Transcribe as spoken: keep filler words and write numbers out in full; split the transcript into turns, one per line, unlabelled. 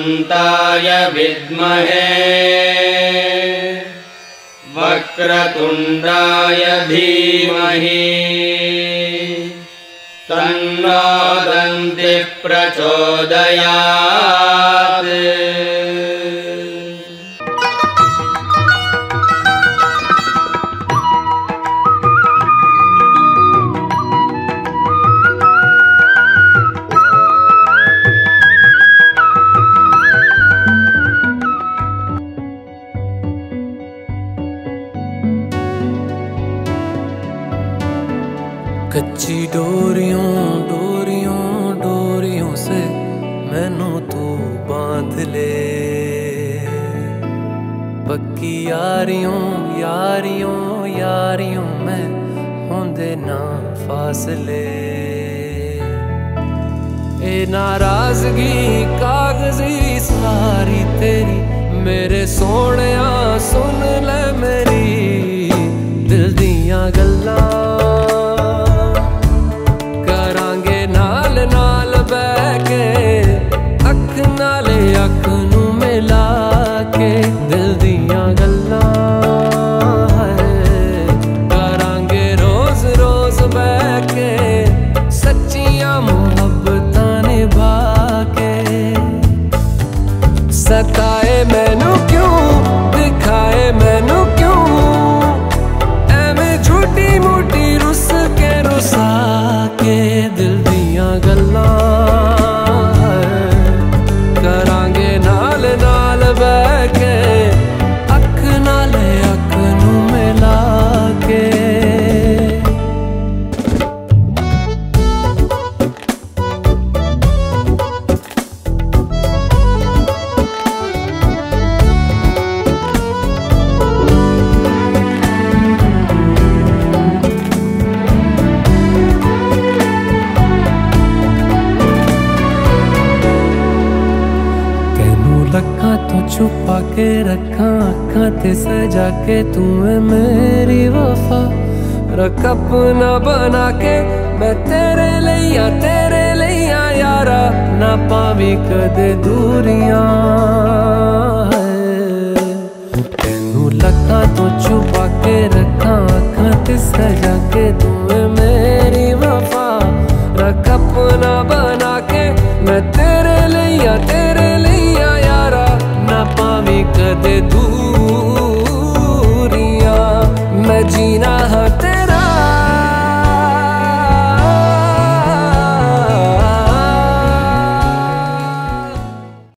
अनन्ताय विद्महे वक्रतुण्डाय धीमहि तन्नो दन्तिः प्रचोदयात्।
कच्ची डोरियों डोरियों डोरियों से मैनू तू बांध ले, पक्की यारियों यारियों यारियों में होंदे ना फासले। ए नाराजगी कागजी सारी तेरी मेरे सोहणिया सुन ले मेरी दिल दियां गल्लां अख नू मिला के दिल दियां गल्लां करांगे रोज रोज बह के सच्चियां मुहब्बतां निभा के। सताए मैनू क्यों दिखाए मैनू क्यों एवें झूठी मूठी रुस के रुसा के दिल दियां गल्लां करांगे नाल नाल बह के अख नाले अख नू मिला के। अखां तो छुपा के रखा अखां ते सजा के तू है मेरी वफा रख अपना बना के मैं तेरे लिया तेरे लिया यारा ना पावी कदे दूरियां। तेनू लखां तो छुपा के रखा अखां ते सजा के तू